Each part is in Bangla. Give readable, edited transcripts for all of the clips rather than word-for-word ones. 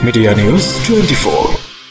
Media news 24।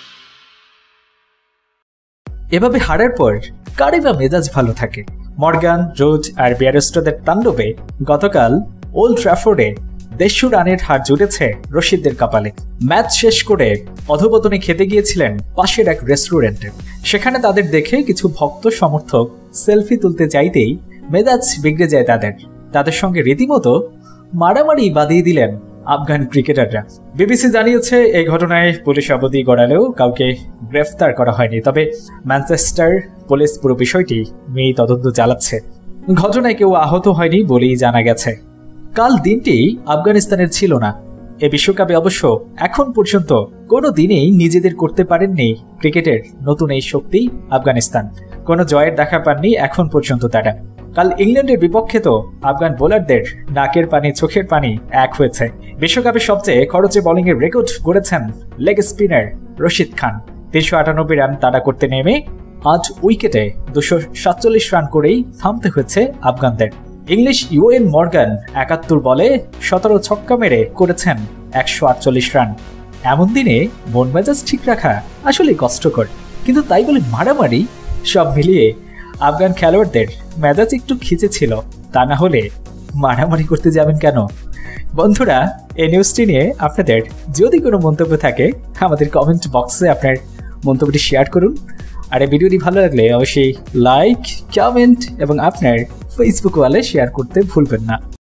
এভাবে হারার পর কারই বা মেজাজ ভালো থাকে? মর্গান, রোজ আর বিয়ারস্টোদের তাণ্ডবে গতকাল ওল্ড ট্র্যাফোর্ডে 150 রানের হার জুটেছে রশিদদের কপালে। ম্যাচ শেষ করে অধোপতনে খেতে গিয়েছিলেন পাশের এক রেস্টুরেন্টে। সেখানে তাদের দেখে কিছু ভক্ত সমর্থক সেলফি তুলতে চাইতেই মেজাজ বিগড়ে যায় তাদের সঙ্গে রীতিমতো মারামারি বাঁধিয়ে দিলেন আফগান ক্রিকেটাররা। বিবিসি জানিয়েছে এই ঘটনায় পুলিশ অবধি গড়ালেও কাউকে গ্রেফতার করা হয়নি। তবে ম্যানচেস্টার পুলিশ পুরো বিষয়টি নিয়ে তদন্ত চালাচ্ছে। ঘটনায় কেউ আহত হয়নি বলেই জানা গেছে। কাল দিনটি আফগানিস্তানের ছিল না। এ বিশ্বকাপে অবশ্য এখন পর্যন্ত কোনো দিনেই নিজেদের করতে পারেননি ক্রিকেটের নতুন এই শক্তি আফগানিস্তান। কোনো জয়ের দেখা পাননি এখন পর্যন্ত তারা। কাল ইংল্যান্ডের বিপক্ষে তো আফগান বোলারদের নাকের পানি চোখের পানি এক হয়েছে। বিশ্বকাপে সবচেয়ে খরচে বোলিংয়ের রেকর্ড গড়েছেন leg spinner Rashid Khan. 398 run তাড়া করতে নেমে 8 উইকেটে 247 রান করেই থামতে হয়েছে আফগানদের। ইংলিশ ইউএন মর্গান 71 বলে 17 ছক্কা মেরে করেছেন 148 রান। এমন দিনে মন মেজাজ ঠিক রাখা আসলে কষ্টকর, কিন্তু তাই বলে মারামারি, সব মিলিয়ে আফগান খেলোয়াড়দের মেজাজ একটু খিচেছিল। তা না হলে মারামারি করতে যাবেন কেন? বন্ধুরা, এই নিউজটি নিয়ে আপনাদের যদি কোনো মন্তব্য থাকে আমাদের কমেন্ট বক্সে আপনার মন্তব্যটি শেয়ার করুন। আর এই ভিডিওটি ভালো লাগলে অবশ্যই লাইক, কমেন্ট এবং আপনার ফেসবুক ওয়ালে শেয়ার করতে ভুলবেন না।